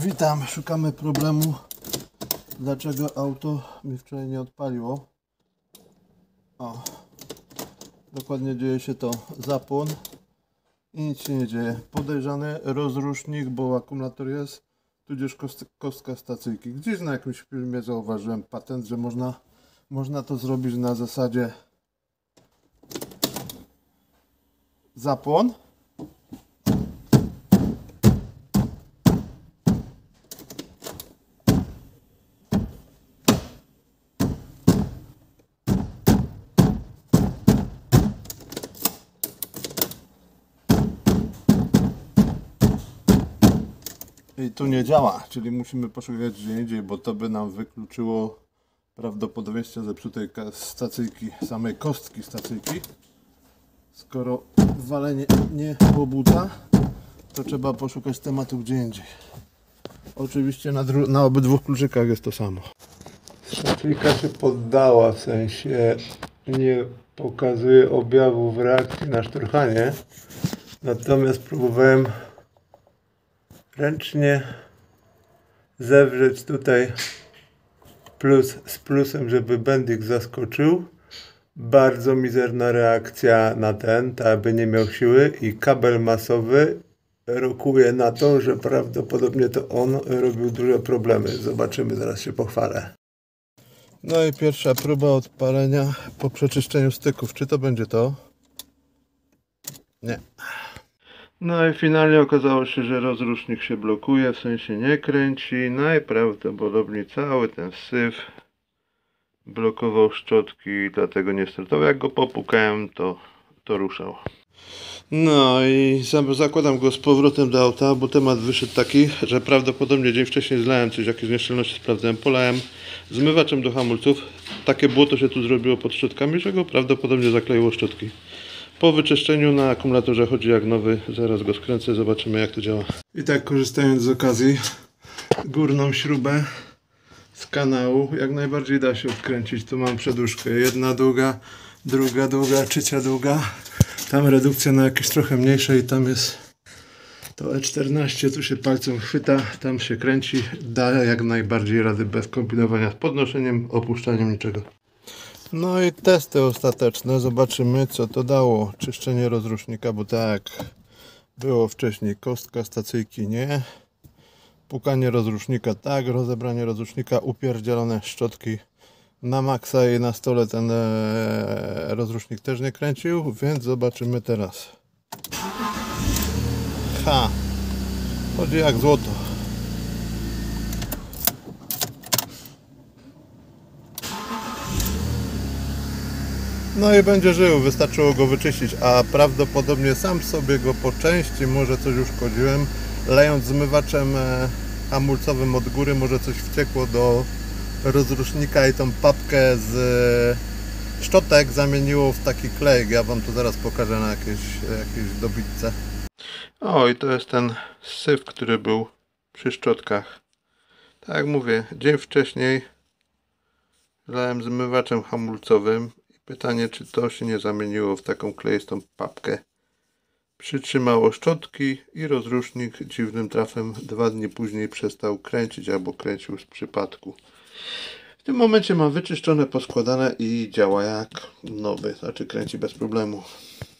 Witam, szukamy problemu, dlaczego auto mi wczoraj nie odpaliło. O, dokładnie dzieje się to zapłon i nic się nie dzieje. Podejrzany rozrusznik, bo akumulator jest, tudzież kostka stacyjki. Gdzieś na jakimś filmie zauważyłem patent, że można to zrobić na zasadzie zapłon. I tu nie działa, czyli musimy poszukać gdzie indziej, bo to by nam wykluczyło prawdopodobieństwo zepsutej stacyjki, samej kostki stacyjki. Skoro walenie nie pobudza, to trzeba poszukać tematu gdzie indziej. Oczywiście na obydwu kluczykach jest to samo. Stacyjka się poddała, w sensie nie pokazuje objawów reakcji na szturchanie. Natomiast próbowałem ręcznie zewrzeć tutaj plus z plusem, żeby bending zaskoczył. Bardzo mizerna reakcja na ten, tak aby nie miał siły, i kabel masowy rokuje na to, że prawdopodobnie to on robił duże problemy. Zobaczymy, zaraz się pochwalę. No i pierwsza próba odpalenia po przeczyszczeniu styków. Czy to będzie to? Nie. No i finalnie okazało się, że rozrusznik się blokuje, w sensie nie kręci. Najprawdopodobniej cały ten syf blokował szczotki, dlatego nie startował. Jak go popukałem, to ruszał. No i zakładam go z powrotem do auta, bo temat wyszedł taki, że prawdopodobnie dzień wcześniej zlałem coś, jakieś nieszczelności sprawdzałem, polałem zmywaczem do hamulców. Takie błoto się tu zrobiło pod szczotkami, że go prawdopodobnie zakleiło szczotki. Po wyczyszczeniu na akumulatorze chodzi jak nowy, zaraz go skręcę, zobaczymy jak to działa. I tak, korzystając z okazji, górną śrubę z kanału jak najbardziej da się odkręcić. Tu mam przedłużkę, jedna długa, druga długa, trzecia długa. Tam redukcja na jakieś trochę mniejsze i tam jest to E14, tu się palcem chwyta, tam się kręci, da jak najbardziej rady bez kombinowania z podnoszeniem, opuszczaniem, niczego. No i testy ostateczne, zobaczymy co to dało. Czyszczenie rozrusznika, bo tak było wcześniej, kostka stacyjki nie, pukanie rozrusznika tak, rozebranie rozrusznika, upierdzielone szczotki na maksa i na stole ten rozrusznik też nie kręcił, więc zobaczymy teraz. Chodzi jak złoto. No i będzie żył, wystarczyło go wyczyścić, a prawdopodobnie sam sobie go po części może coś uszkodziłem. Lejąc zmywaczem hamulcowym od góry, może coś wciekło do rozrusznika i tą papkę z szczotek zamieniło w taki klej. Ja wam to zaraz pokażę na jakieś dobitce. O, i to jest ten syf, który był przy szczotkach. Tak jak mówię, dzień wcześniej lałem zmywaczem hamulcowym. Pytanie, czy to się nie zamieniło w taką kleistą papkę. Przytrzymało szczotki i rozrusznik dziwnym trafem 2 dni później przestał kręcić albo kręcił z przypadku. W tym momencie mam wyczyszczone, poskładane i działa jak nowy, znaczy kręci bez problemu.